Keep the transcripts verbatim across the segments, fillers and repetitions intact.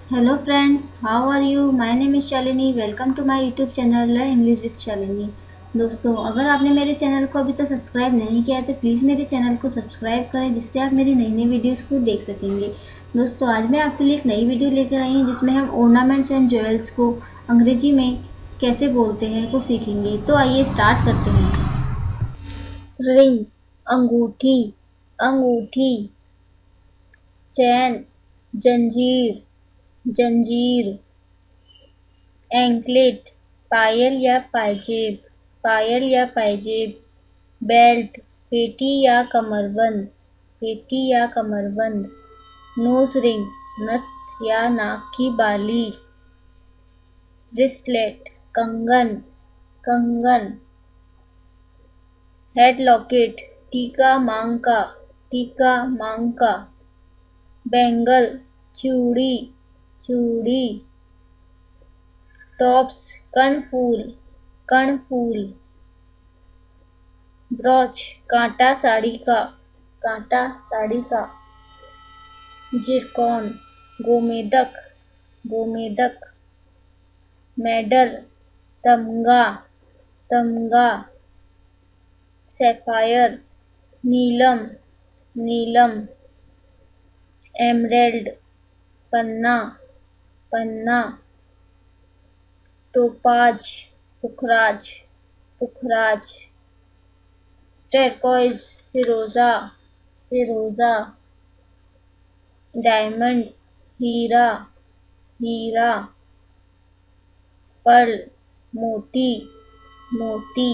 Hello friends, how are you? My name is Shalini. Welcome to my YouTube channel Learn English with Shalini. दोस्तों, अगर आपने मेरे channel को अभी तक सब्सक्राइब नहीं किया है तो प्लीज़ मेरे चैनल को सब्सक्राइब करें, जिससे आप मेरी नई नई वीडियोस को देख सकेंगे। दोस्तों, आज मैं आपके लिए एक नई वीडियो लेकर आई हूँ जिसमें हम ऑर्नामेंट्स एंड ज्वेल्स को अंग्रेजी में कैसे बोलते हैं को सीखेंगे। तो आइए स्टार्ट करते हैं। रिंग, अंगूठी, अंगूठी। चैन, जंजीर, जंजीर। एंकलेट, पायल या पायजेब, पायल या पायजेब। बेल्ट, पेटी या कमरबंद, पेटी या कमरबंद। नोज रिंग, नथ या नाक की बाली। ब्रिस्टलेट, कंगन, कंगन। हेड लॉकेट, टीका मांग का, टीका मांग का। बैंगल, चूड़ी, चूड़ी। टॉप्स, कर्णफूल, कर्णफूल। ब्रॉच, कांटा साड़ी का, कांटा साड़ी का। जिरकॉन, गोमेदक, गोमेदक। मेडल, तमगा, तमगा। सैफायर, नीलम, नीलम। एमरेल्ड, पन्ना, पन्ना। टोपाज, पुखराज, पुखराज। टर्कोइज, फिरोजा, फिरोजा। डायमंड, हीरा, हीरा। पर्ल, मोती, मोती।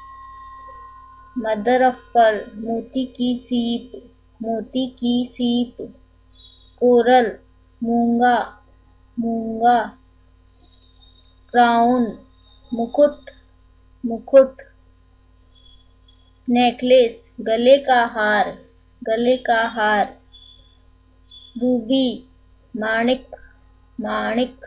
मदर ऑफ पर्ल, मोती की सीप, मोती की सीप। कोरल, मूंगा, मूंगा। क्राउन, मुकुट, मुकुट। नेकलेस, गले का हार, गले का हार। रूबी, माणिक, माणिक।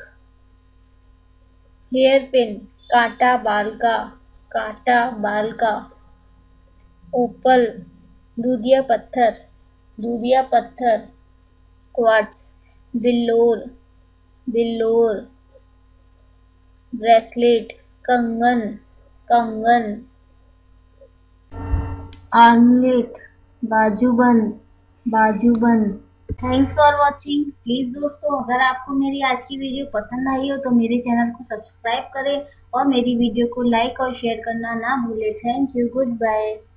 हेयर पिन, कांटा बाल का, कांटा बाल का। ओपल, दूधिया पत्थर, दूधिया पत्थर। क्वार्ट्ज, बिल्लोर, बिल्लोर। ब्रेसलेट, कंगन, कंगन। आर्मलेट, बाजूबंद, बाजूबंद। Thanks for watching. प्लीज़ दोस्तों, अगर आपको मेरी आज की वीडियो पसंद आई हो तो मेरे चैनल को सब्सक्राइब करें और मेरी वीडियो को लाइक और शेयर करना ना भूलें। Thank you, good bye.